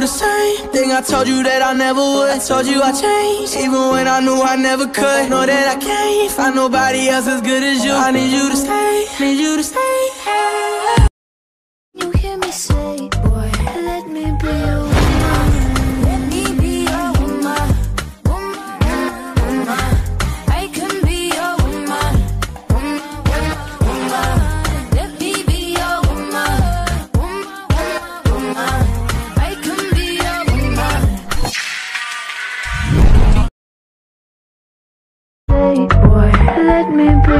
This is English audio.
same thing I told you that I never would. I told you I changed, even when I knew I never could. Know that I can't find nobody else as good as you. I need you to stay, need you to stay. You hear me say, boy, let me be your woman. Let me be your woman. Woman, woman. I can be your woman. Woman, woman. Let me be your woman. Woman, woman. I can be your woman. Hey, boy, let me be